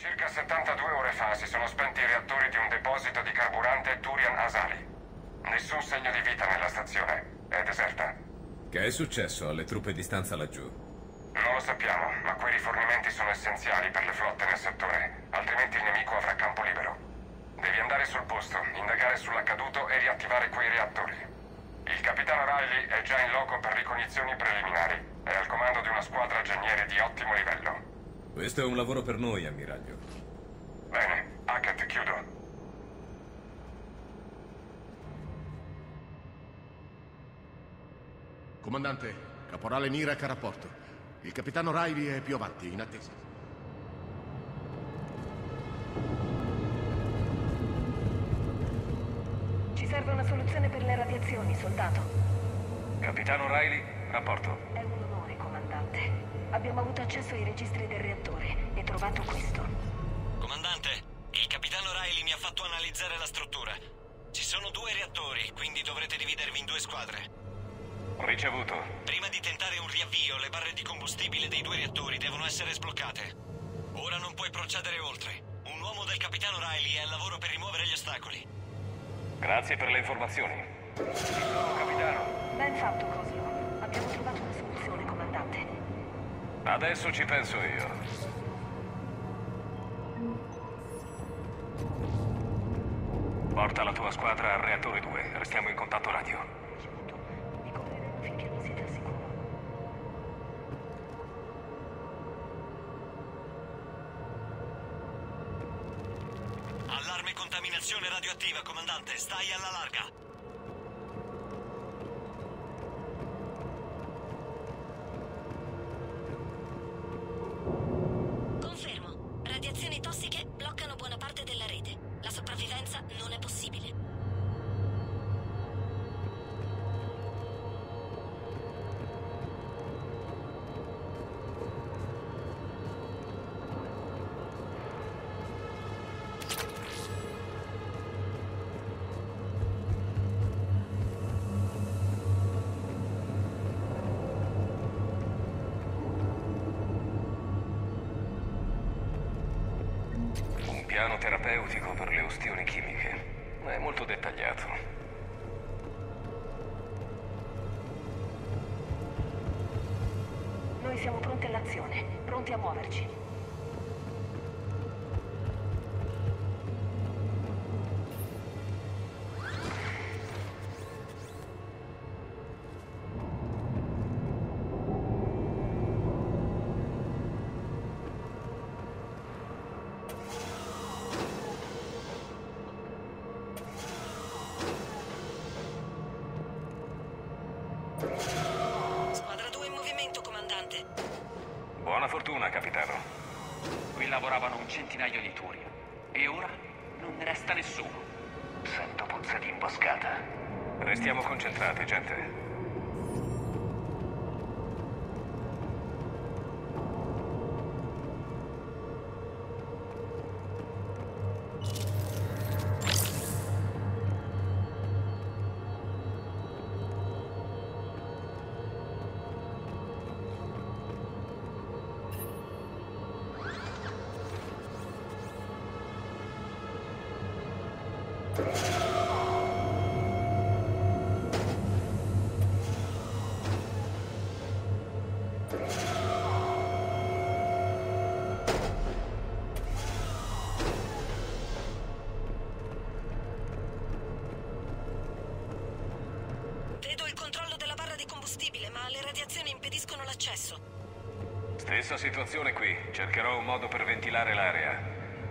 Circa 72 ore fa si sono spenti i reattori di un deposito di carburante Turian Asali. Nessun segno di vita nella stazione. È deserta. Che è successo alle truppe di stanza laggiù? Non lo sappiamo, ma quei rifornimenti sono essenziali per le flotte nel settore, altrimenti il nemico avrà campo libero. Devi andare sul posto, indagare sull'accaduto e riattivare quei reattori. Il capitano Riley è già in loco per ricognizioni preliminari. È al comando di una squadra geniere di ottimo livello. Questo è un lavoro per noi, ammiraglio. Bene, Hackett, chiudo. Comandante, caporale Nirac a rapporto. Il capitano Riley è più avanti, in attesa. Ci serve una soluzione per le radiazioni, soldato. Capitano Riley, rapporto. È un onore, comandante. Abbiamo avuto accesso ai registri del reattore e trovato questo. Comandante, il capitano Riley mi ha fatto analizzare la struttura. Ci sono 2 reattori, quindi dovrete dividervi in 2 squadre. Ricevuto. Prima di tentare un riavvio, le barre di combustibile dei 2 reattori devono essere sbloccate. Ora non puoi procedere oltre. Un uomo del capitano Riley è al lavoro per rimuovere gli ostacoli. Grazie per le informazioni. Capitano. Ben fatto, Coslo. Abbiamo trovato una soluzione, comandante. Adesso ci penso io. Porta la tua squadra al reattore 2. Restiamo in contatto radio. Vi correremo finché non siete al sicuro. Allarme contaminazione radioattiva, comandante. Stai alla larga. Confermo. Radiazioni tossiche bloccano buona parte della rete. La sopravvivenza non è possibile. Un piano terapeutico per le ustioni chimiche. È molto dettagliato. Noi siamo pronti all'azione, pronti a muoverci. Squadra 2 in movimento, comandante. Buona fortuna, capitano. Qui lavoravano un centinaio di Turian. E ora non ne resta nessuno. Sento puzza di imboscata. Restiamo concentrati, gente. Vedo il controllo della barra di combustibile, ma le radiazioni impediscono l'accesso. Stessa situazione qui. Cercherò un modo per ventilare l'area.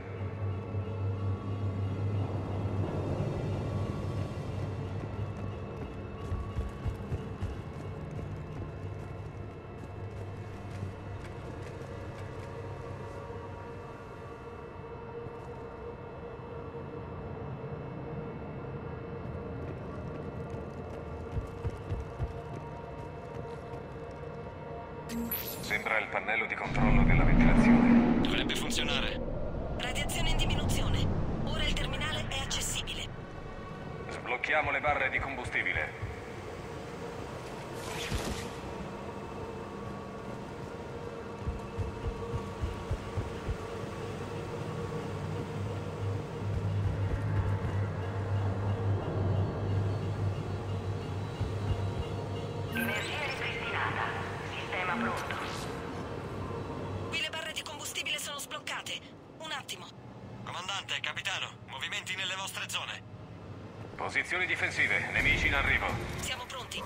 Sembra il pannello di controllo della ventilazione. Dovrebbe funzionare. Radiazione in diminuzione. Ora il terminale è accessibile. Sblocchiamo le barre di combustibile. Comandante, capitano, movimenti nelle vostre zone. Posizioni difensive, nemici in arrivo. Siamo pronti.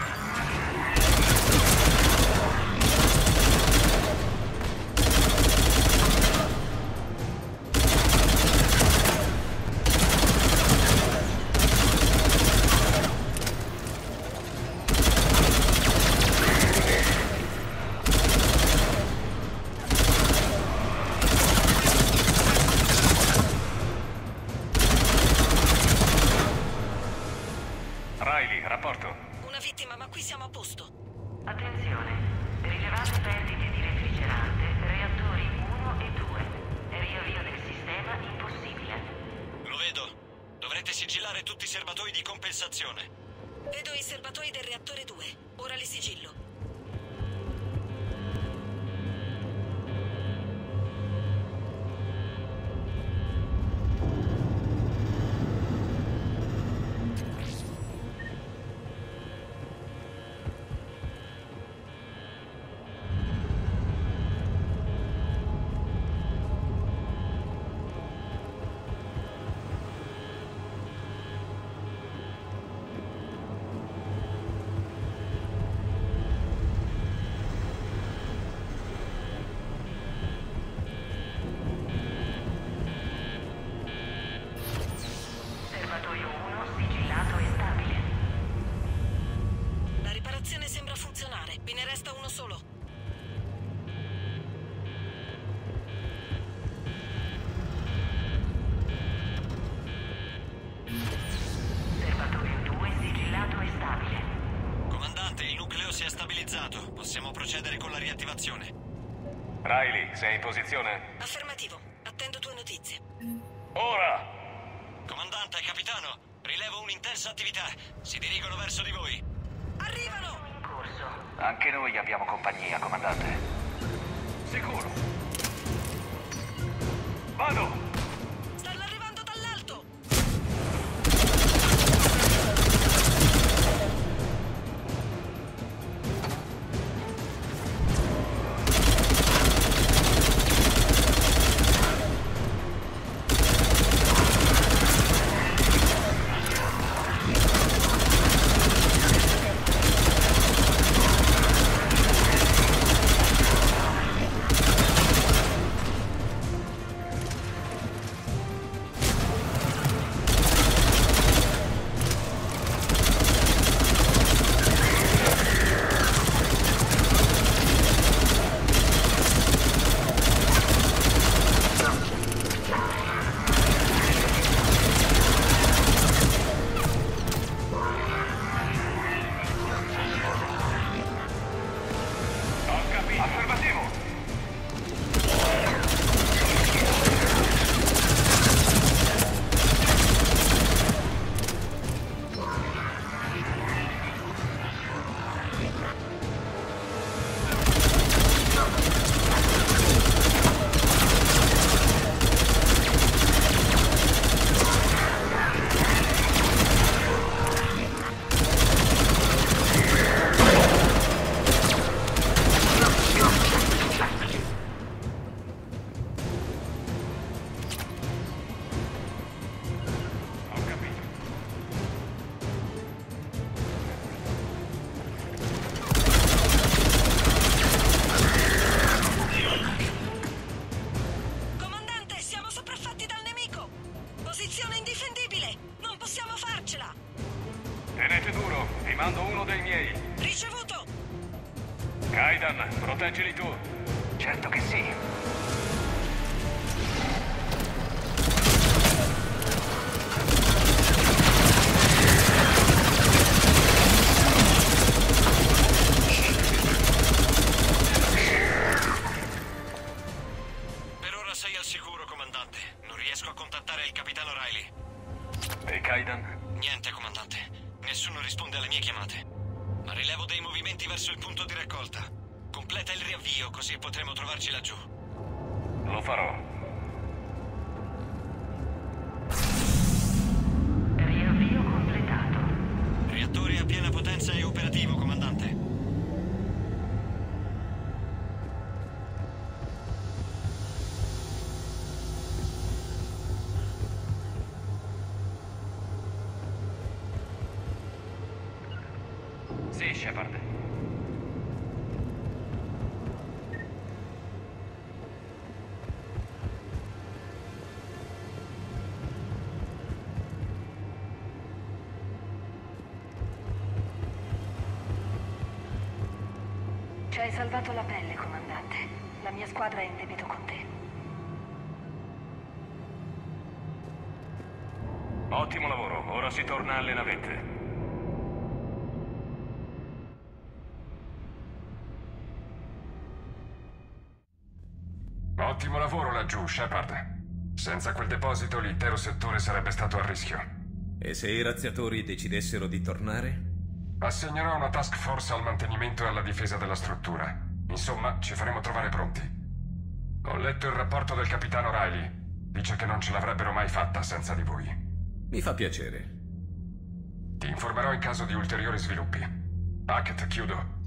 Riley, rapporto. Una vittima, ma qui siamo a posto. Attenzione, rilevate perdite di refrigerante, reattori 1 e 2. Riavvio del sistema impossibile. Lo vedo. Dovrete sigillare tutti i serbatoi di compensazione. Vedo i serbatoi del reattore 2. Ora li sigillo. Serbatoio 1 sigillato e stabile. La riparazione sembra funzionare. Ve ne resta uno solo. Serbatoio 2 sigillato e stabile. Comandante, il nucleo si è stabilizzato. Possiamo procedere con la riattivazione. Riley, sei in posizione? Affermativo. Attendo tue notizie. Ora! Comandante, capitano, rilevo un'intensa attività. Si dirigono verso di voi. Arrivano! In corso. Anche noi abbiamo compagnia, comandante. Sicuro. Vado! Stanno arrivando dall'alto! Affermativo! Comandante, siamo sopraffatti dal nemico! Posizione indifendibile! Non possiamo farcela! Tenete duro, vi mando uno dei miei. Ricevuto! Kaidan, proteggili tu. Certo che sì. Per ora sei al sicuro, comandante. Non riesco a contattare il capitano Riley. E Kaidan? Niente, comandante. Nessuno risponde alle mie chiamate. Ma rilevo dei movimenti verso il punto di raccolta. Completa il riavvio, così potremo trovarci laggiù. Lo farò. Riavvio completato. Reattore a piena potenza e operativo, comandante. Sì, Shepard. Ci hai salvato la pelle, comandante. La mia squadra è in debito con te. Ottimo lavoro, ora si torna alle navette. Ottimo lavoro laggiù, Shepard. Senza quel deposito l'intero settore sarebbe stato a rischio. E se i razziatori decidessero di tornare? Assegnerò una task force al mantenimento e alla difesa della struttura. Insomma, ci faremo trovare pronti. Ho letto il rapporto del capitano Riley. Dice che non ce l'avrebbero mai fatta senza di voi. Mi fa piacere. Ti informerò in caso di ulteriori sviluppi. Hackett, chiudo.